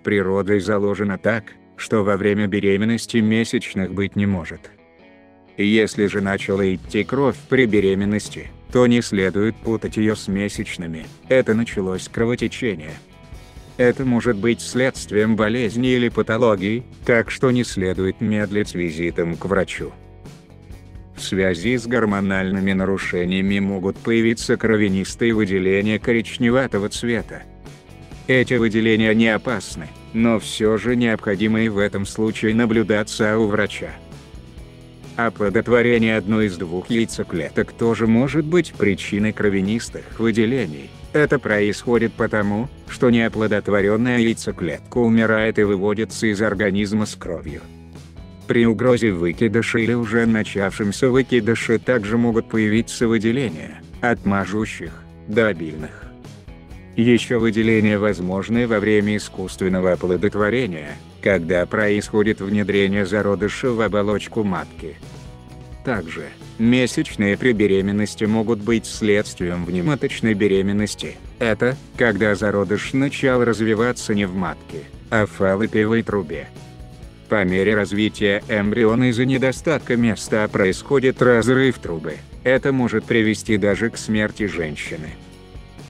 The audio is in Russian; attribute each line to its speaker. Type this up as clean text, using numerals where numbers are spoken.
Speaker 1: Природой заложено так, что во время беременности месячных быть не может. Если же начала идти кровь при беременности, то не следует путать ее с месячными. Это началось кровотечение. Это может быть следствием болезни или патологии, так что не следует медлить с визитом к врачу. В связи с гормональными нарушениями могут появиться кровянистые выделения коричневатого цвета. Эти выделения не опасны, но все же необходимо и в этом случае наблюдаться у врача. Оплодотворение одной из двух яйцеклеток тоже может быть причиной кровянистых выделений. Это происходит потому, что неоплодотворенная яйцеклетка умирает и выводится из организма с кровью. При угрозе выкидыша или уже начавшемся выкидыше также могут появиться выделения, от мажущих до обильных. Еще выделения возможны во время искусственного оплодотворения, когда происходит внедрение зародыша в оболочку матки. Также, месячные при беременности могут быть следствием внематочной беременности. Это, когда зародыш начал развиваться не в матке, а в фаллопиевой трубе. По мере развития эмбриона из-за недостатка места происходит разрыв трубы. Это может привести даже к смерти женщины.